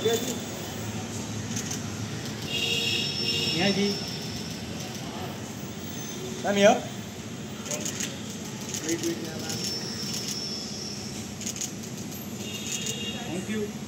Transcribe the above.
Neha ji, come here. Wait, Neha. Thank you.